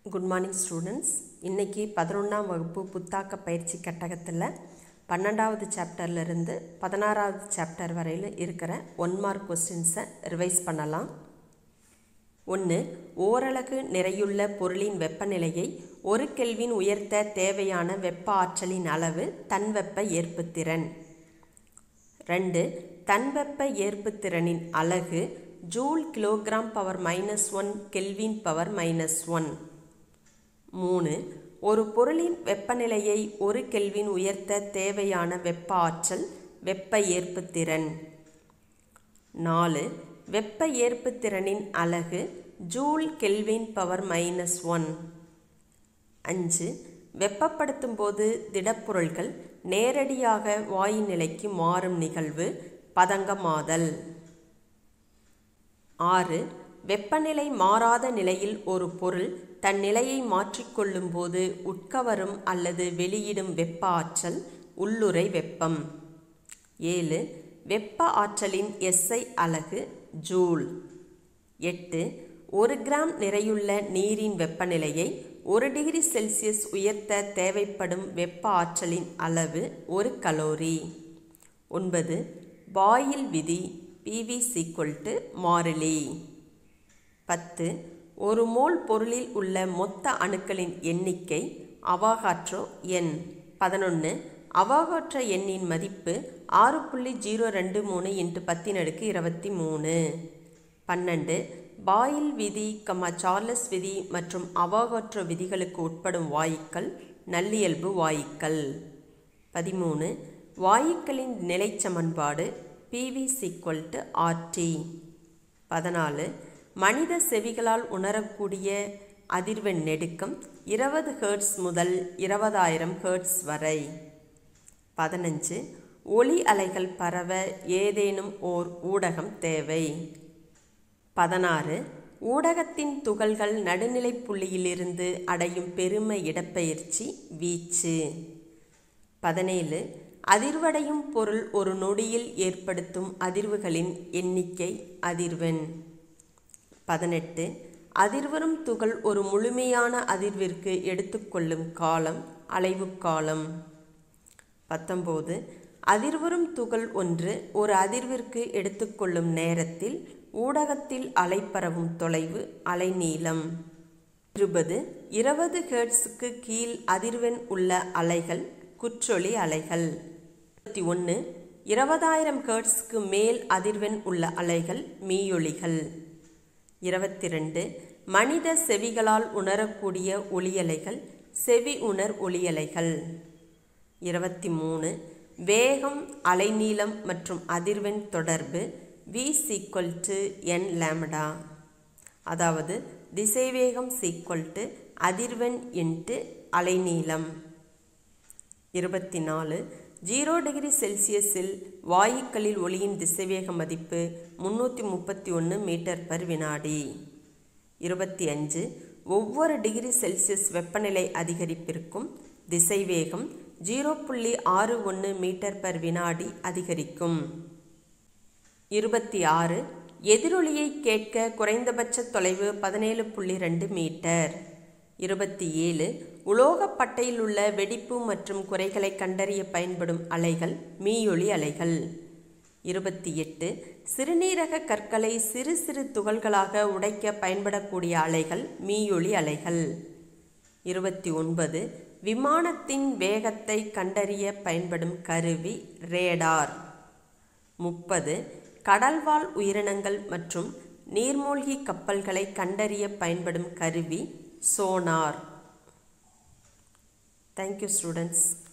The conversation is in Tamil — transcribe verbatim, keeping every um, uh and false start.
Good morning students. இன்றைக்கி பதினொன்றாம் வகுப்பு புத்தாக்க பயிற்சி கட்டகத்தில் பன்னெண்டாவது சாப்டர்லேருந்து பதினாறாவது சாப்டர் வரையில் இருக்கிற ஒன் மார்க் கொஸ்டின்ஸை ரிவைஸ் பண்ணலாம். ஒன்று, ஓரலகு நிறையுள்ள பொருளின் வெப்பநிலையை ஒரு கெல்வின் உயர்த்த தேவையான வெப்ப ஆற்றலின் அளவு தன்வெப்ப ஏற்புத்திறன். ரெண்டு, தன்வெப்ப ஏற்புத்திறனின் அலகு joule kilogram power minus one kelvin power minus one. மூணு, ஒரு பொருளின் வெப்பநிலையை ஒரு கெல்வின் உயர்த்த தேவையான வெப்ப ஆற்றல் வெப்ப ஏற்புத்திறன். நாலு, வெப்ப ஏற்புத்திறனின் அலகு joule kelvin power minus one. அஞ்சு, வெப்பப்படுத்தும் போது திடப்பொருள்கள் நேரடியாக வாயு நிலைக்கு மாறும் நிகழ்வு பதங்கமாதல். ஆறு, வெப்பநிலை மாறாத நிலையில் ஒரு பொருள் தன் நிலையை மாற்றிக்கொள்ளும் போது உட்கவரும் அல்லது வெளியிடும் வெப்ப ஆற்றல் உள்ளுறை வெப்பம். ஏழு, வெப்ப ஆற்றலின் எஸ்ஐ அலகு ஜூல். எட்டு, ஒரு கிராம் நிறையுள்ள நீரின் வெப்பநிலையை ஒரு டிகிரி செல்சியஸ் உயர்த்த தேவைப்படும் வெப்ப ஆற்றலின் அளவு ஒரு கலோரி. ஒன்பது, பாயில் விதி பிவி ஈக்குவல் டு மாறிலி. பத்து, ஒரு மோல் பொருளில் உள்ள மொத்த அணுக்களின் எண்ணிக்கை அவாகாட்ரோ எண். பதினொன்று, அவாகாட்ரோ எண்ணின் மதிப்பு ஆறு புள்ளி ஜீரோ ரெண்டு மூணு இன்ட்டு பத்தின் அடுக்கு இருபத்தி மூணு. பன்னெண்டு, பாயில் விதி கமா சார்லஸ் விதி மற்றும் அவாகாட்ரோ விதிகளுக்கு உட்படும் வாயுக்கள் நல்லியல்பு வாயுக்கள். பதிமூணு, வாயுக்களின் நிலை சமன்பாடு பிவி ஈக்குவல் டு ஆர்டி. பதினாலு, மனித செவிகளால் உணரக்கூடிய அதிர்வெண் நெடுக்கம் இருபது ஹெர்ட்ஸ் முதல் இருபதாயிரம் ஹெர்ட்ஸ் வரை. பதினஞ்சு, ஒளி அலைகள் பரவ ஏதேனும் ஓர் ஊடகம் தேவை. பதினாறு, ஊடகத்தின் துகள்கள் நடுநிலை புள்ளியிலிருந்து அடையும் பெரும இடப்பெயர்ச்சி வீச்சு. பதினேழு, அதிர்வடையும் பொருள் ஒரு நொடியில் ஏற்படுத்தும் அதிர்வுகளின் எண்ணிக்கை அதிர்வெண். பதினெட்டு, அதிர்வரும் துகள் ஒரு முழுமையான அதிர்விற்கு எடுத்துக்கொள்ளும் காலம் அலைவு காலம். பத்தொம்போது, அதிர்வரும் துகள் ஒன்று ஒரு அதிர்விற்கு எடுத்துக்கொள்ளும் நேரத்தில் ஊடகத்தில் அலை பரவும் தொலைவு அலைநீளம். இருபது, இருபது ஹெர்ட்ஸுக்கு கீழ் அதிர்வெண் உள்ள அலைகள் குற்றொளி அலைகள். இருபத்தி ஒன்று, இருபதாயிரம் ஹெர்ட்ஸுக்கு மேல் அதிர்வெண் உள்ள அலைகள் மீயொலிகள். இருபத்தி ரெண்டு, மனித செவிகளால் உணரக்கூடிய ஒளியலைகள் செவி உணர் ஒளியலைகள். இருபத்தி மூணு, வேகம் அலைநீளம் மற்றும் அதிர்வெண் தொடர்பு v equal to N lambda, அதாவது திசைவேகம் ஈக்குவல் டு அதிர்வெண் இன்ட்டு அலைநீளம். இருபத்தி நாலு, ஜீரோ டிகிரி செல்சியஸில் வாயுக்களில் ஒளியின் திசைவேக மதிப்பு முன்னூற்றி முப்பத்தி ஒன்று மீட்டர் பர் வினாடி. இருபத்தி அஞ்சு, ஒவ்வொரு டிகிரி செல்சியஸ் வெப்பநிலை அதிகரிப்பிற்கும் திசைவேகம் ஜீரோ புள்ளி ஆறு ஒன்று மீட்டர் பர் வினாடி அதிகரிக்கும். இருபத்தி ஆறு, எதிரொலியை கேட்க குறைந்தபட்ச தொலைவு பதினேழு புள்ளி ரெண்டு மீட்டர். இருபத்தி ஏழு, உலோகப்பட்டையில் உள்ள வெடிப்பு மற்றும் குறைகளை கண்டறிய பயன்படும் அலைகள் மீயொலி அலைகள். இருபத்தி எட்டு, சிறுநீரக கற்களை சிறு சிறு துகள்களாக உடைக்க பயன்படக்கூடிய அலைகள் மீயொலி அலைகள். இருபத்தி ஒன்பது, விமானத்தின் வேகத்தை கண்டறிய பயன்படும் கருவி ரேடார். முப்பது, கடல்வாழ் உயிரினங்கள் மற்றும் நீர்மூழ்கி கப்பல்களை கண்டறிய பயன்படும் கருவி சோனார். Thank you students.